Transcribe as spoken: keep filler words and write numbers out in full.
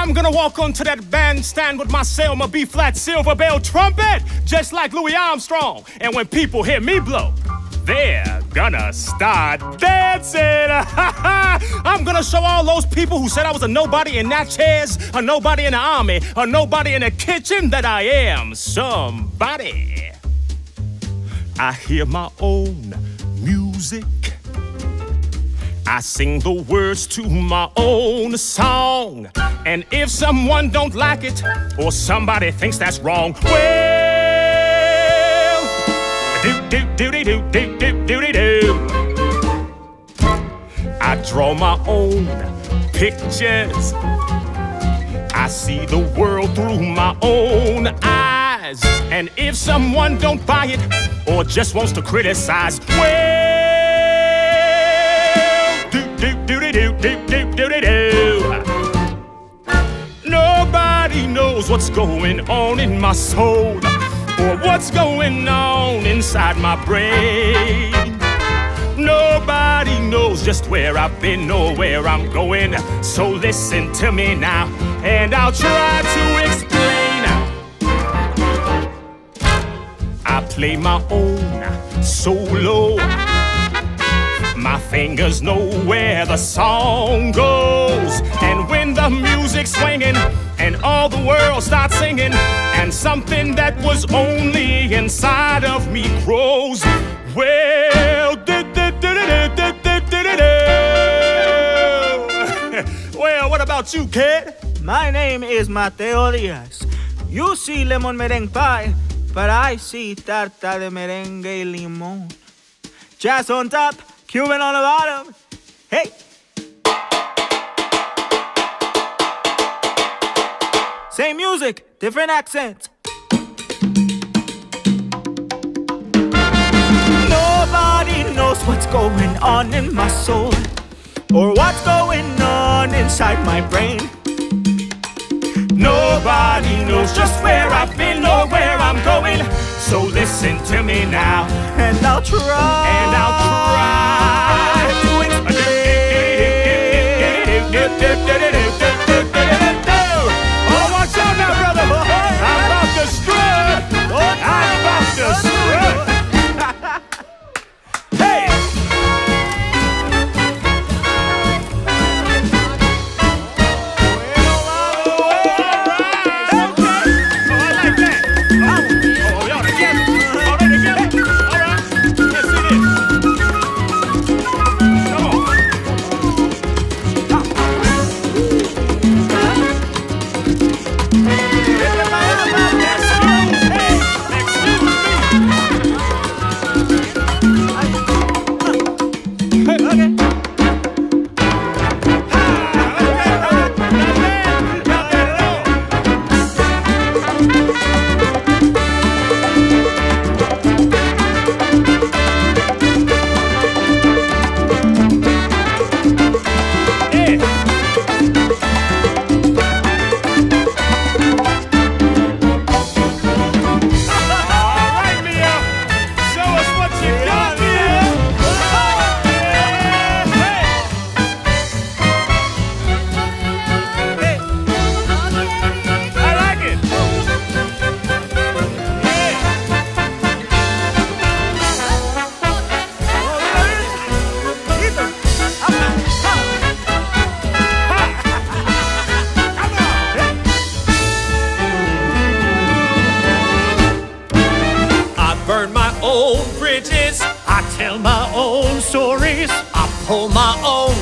I'm gonna walk onto that bandstand with my Selma B-flat silver bell trumpet, just like Louis Armstrong. And when people hear me blow, they're gonna start dancing. I'm gonna show all those people who said I was a nobody in Natchez, a nobody in the army, a nobody in the kitchen, that I am somebody. I hear my own music. I sing the words to my own song. And if someone don't like it, or somebody thinks that's wrong, well, do-do-do-do-do-do-do-do-do. I draw my own pictures. I see the world through my own eyes. And if someone don't buy it, or just wants to criticize, well, do-do-do-do-do-do-do-do. Nobody knows what's going on in my soul, or what's going on inside my brain. Nobody knows just where I've been or where I'm going. So listen to me now, and I'll try to explain. I play my own solo. My fingers know where the song goes. And when the music's swinging and all the world starts singing, and something that was only inside of me grows, well, well, what about you, kid? My name is Mateo Diaz. You see lemon meringue pie, but I see tarta de merengue y limón. Jazz on top, Cuban on the bottom. Hey! Same music, different accents. Nobody knows what's going on in my soul, or what's going on inside my brain. Nobody knows just where I've been or where I'm going. So listen to me now, and I'll try, and I'll try to explain. Oh, watch out now, brother! I'm about to strut! I'm about to strut! Hey! Own bridges, I tell my own stories, I pull my own